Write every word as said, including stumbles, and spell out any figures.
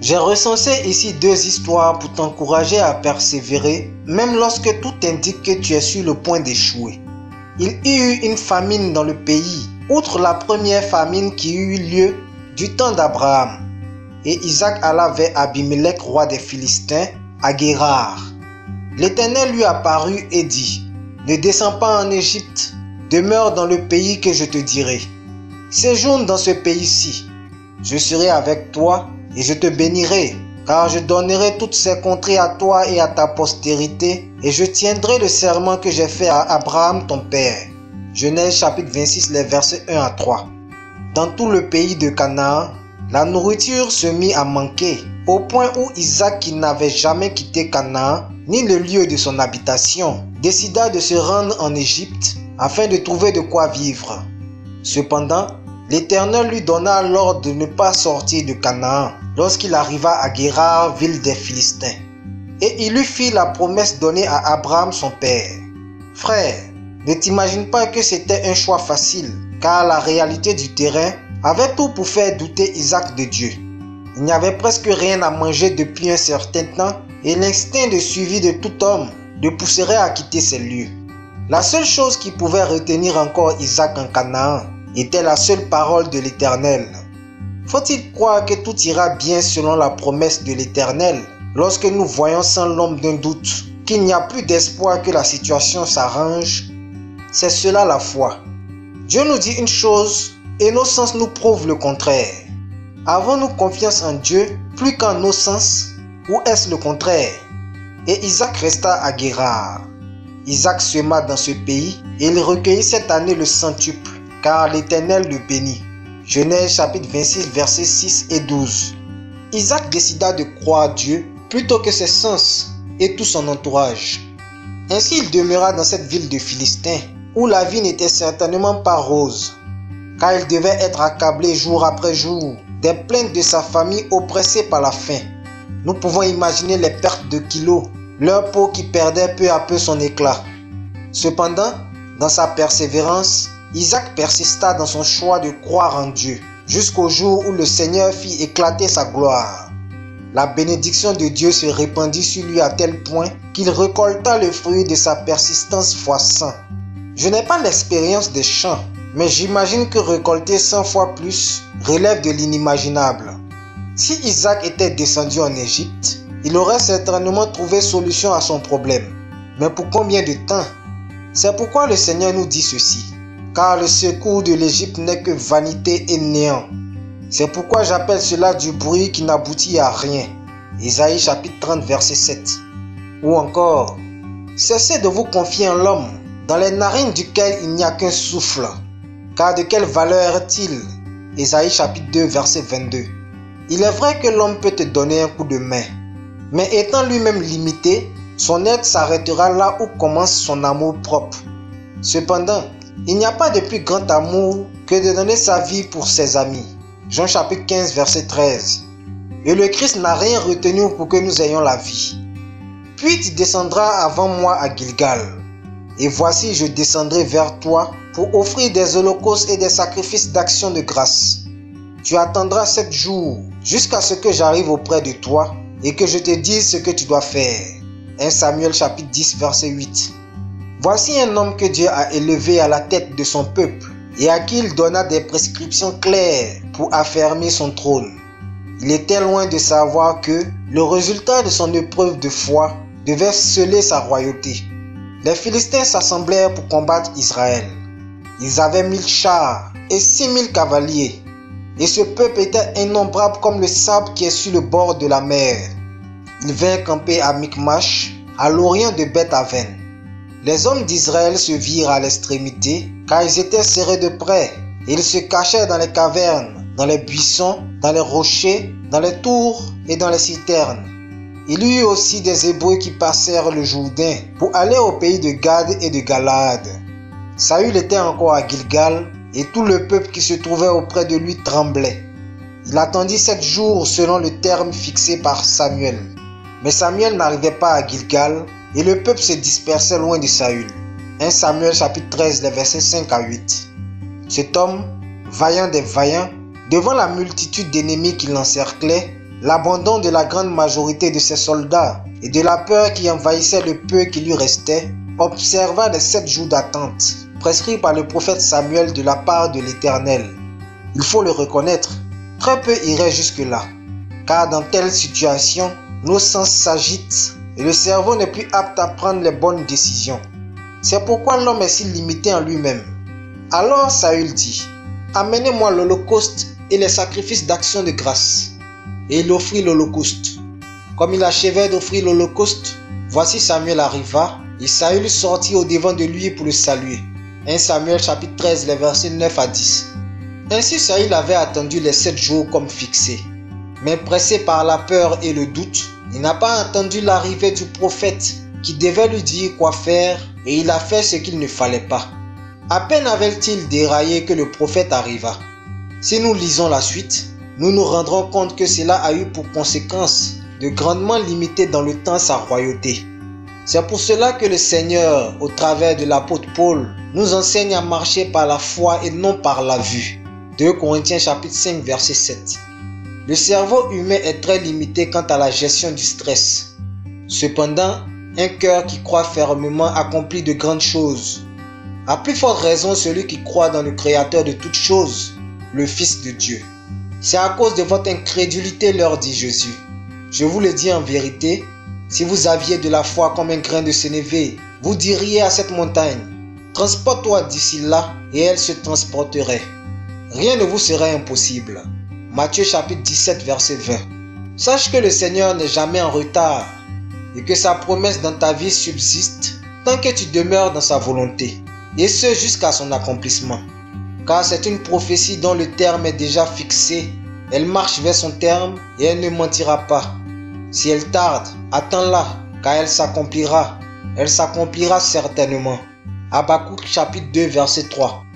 J'ai recensé ici deux histoires pour t'encourager à persévérer, même lorsque tout indique que tu es sur le point d'échouer. Il y eut une famine dans le pays, outre la première famine qui eut lieu du temps d'Abraham. Et Isaac alla vers Abimelech, roi des Philistins, à Guérar. L'Éternel lui apparut et dit, « Ne descends pas en Égypte, demeure dans le pays que je te dirai. Séjourne dans ce pays-ci. Je serai avec toi et je te bénirai, car je donnerai toutes ces contrées à toi et à ta postérité, et je tiendrai le serment que j'ai fait à Abraham ton père. » Genèse chapitre vingt-six, les versets un à trois. Dans tout le pays de Canaan, la nourriture se mit à manquer, au point où Isaac, qui n'avait jamais quitté Canaan, ni le lieu de son habitation, décida de se rendre en Égypte afin de trouver de quoi vivre. Cependant, l'Éternel lui donna l'ordre de ne pas sortir de Canaan lorsqu'il arriva à Guérar, ville des Philistins. Et il lui fit la promesse donnée à Abraham son père. Frère, ne t'imagine pas que c'était un choix facile, car la réalité du terrain avait tout pour faire douter Isaac de Dieu. Il n'y avait presque rien à manger depuis un certain temps et l'instinct de suivi de tout homme le pousserait à quitter ces lieux. La seule chose qui pouvait retenir encore Isaac en Canaan était la seule parole de l'Éternel. Faut-il croire que tout ira bien selon la promesse de l'Éternel lorsque nous voyons sans l'ombre d'un doute qu'il n'y a plus d'espoir que la situation s'arrange? C'est cela la foi. Dieu nous dit une chose et nos sens nous prouvent le contraire. Avons-nous confiance en Dieu plus qu'en nos sens, ou est-ce le contraire? Et Isaac resta à Guérar. Isaac sema dans ce pays et il recueillit cette année le centuple, car l'Éternel le bénit. Genèse chapitre vingt-six, versets six et douze. Isaac décida de croire Dieu plutôt que ses sens et tout son entourage. Ainsi il demeura dans cette ville de Philistins, où la vie n'était certainement pas rose, car il devait être accablé jour après jour des plaintes de sa famille oppressée par la faim. Nous pouvons imaginer les pertes de kilos, leur peau qui perdait peu à peu son éclat. Cependant, dans sa persévérance, Isaac persista dans son choix de croire en Dieu, jusqu'au jour où le Seigneur fit éclater sa gloire. La bénédiction de Dieu se répandit sur lui à tel point qu'il récolta le fruit de sa persistance fois cent. Je n'ai pas l'expérience des champs, mais j'imagine que récolter cent fois plus relève de l'inimaginable. Si Isaac était descendu en Égypte, il aurait certainement trouvé solution à son problème. Mais pour combien de temps? C'est pourquoi le Seigneur nous dit ceci. Car le secours de l'Égypte n'est que vanité et néant. C'est pourquoi j'appelle cela du bruit qui n'aboutit à rien. Ésaïe chapitre trente, verset sept. Ou encore, cessez de vous confier en l'homme, dans les narines duquel il n'y a qu'un souffle. Car de quelle valeur est-il? Ésaïe chapitre deux, verset vingt-deux. Il est vrai que l'homme peut te donner un coup de main, mais étant lui-même limité, son aide s'arrêtera là où commence son amour propre. Cependant, il n'y a pas de plus grand amour que de donner sa vie pour ses amis. Jean chapitre quinze, verset treize. Et le Christ n'a rien retenu pour que nous ayons la vie. Puis tu descendras avant moi à Gilgal. Et voici, je descendrai vers toi pour offrir des holocaustes et des sacrifices d'action de grâce. Tu attendras sept jours jusqu'à ce que j'arrive auprès de toi et que je te dise ce que tu dois faire. premier Samuel chapitre dix, verset huit. Voici un homme que Dieu a élevé à la tête de son peuple et à qui il donna des prescriptions claires pour affermir son trône. Il était loin de savoir que le résultat de son épreuve de foi devait sceller sa royauté. Les Philistins s'assemblèrent pour combattre Israël. Ils avaient mille chars et six mille cavaliers. Et ce peuple était innombrable comme le sable qui est sur le bord de la mer. Ils vinrent camper à Michmash, à l'orient de Beth-Aven. Les hommes d'Israël se virent à l'extrémité, car ils étaient serrés de près, et ils se cachèrent dans les cavernes, dans les buissons, dans les rochers, dans les tours et dans les citernes. Il y eut aussi des Hébreux qui passèrent le Jourdain pour aller au pays de Gad et de Galaad. Saül était encore à Gilgal, et tout le peuple qui se trouvait auprès de lui tremblait. Il attendit sept jours selon le terme fixé par Samuel. Mais Samuel n'arrivait pas à Gilgal, et le peuple se dispersait loin de Saül. premier Samuel chapitre treize, les versets cinq à huit. Cet homme, vaillant des vaillants, devant la multitude d'ennemis qui l'encerclaient, l'abandon de la grande majorité de ses soldats et de la peur qui envahissait le peu qui lui restait, observa les sept jours d'attente prescrits par le prophète Samuel de la part de l'Éternel. Il faut le reconnaître, très peu iraient jusque-là, car dans telle situation, nos sens s'agitent et le cerveau n'est plus apte à prendre les bonnes décisions. C'est pourquoi l'homme est si limité en lui-même. Alors Saül dit, « Amenez-moi l'holocauste et les sacrifices d'action de grâce. » Et il offrit l'holocauste. Comme il achevait d'offrir l'holocauste, voici Samuel arriva, et Saül sortit au-devant de lui pour le saluer. premier Samuel chapitre treize, les versets neuf à dix. Ainsi Saül avait attendu les sept jours comme fixé. Mais pressé par la peur et le doute, il n'a pas attendu l'arrivée du prophète qui devait lui dire quoi faire, et il a fait ce qu'il ne fallait pas. À peine avait-il déraillé que le prophète arriva. Si nous lisons la suite, nous nous rendrons compte que cela a eu pour conséquence de grandement limiter dans le temps sa royauté. C'est pour cela que le Seigneur, au travers de l'apôtre Paul, nous enseigne à marcher par la foi et non par la vue. deux Corinthiens chapitre cinq verset sept. Le cerveau humain est très limité quant à la gestion du stress. Cependant, un cœur qui croit fermement accomplit de grandes choses. À plus forte raison celui qui croit dans le Créateur de toutes choses, le Fils de Dieu. C'est à cause de votre incrédulité, leur dit Jésus. Je vous le dis en vérité, si vous aviez de la foi comme un grain de sénévé, vous diriez à cette montagne, transporte-toi d'ici là, et elle se transporterait. Rien ne vous serait impossible. Matthieu chapitre dix-sept verset vingt. Sache que le Seigneur n'est jamais en retard et que sa promesse dans ta vie subsiste tant que tu demeures dans sa volonté, et ce jusqu'à son accomplissement. Car c'est une prophétie dont le terme est déjà fixé. Elle marche vers son terme et elle ne mentira pas. Si elle tarde, attends-la, car elle s'accomplira. Elle s'accomplira certainement. Habakkuk chapitre deux verset trois.